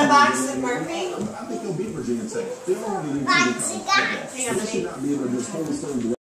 want a box of Murphy? I think they'll beat Virginia Tech. They don't really need to. They should not be able to just hold the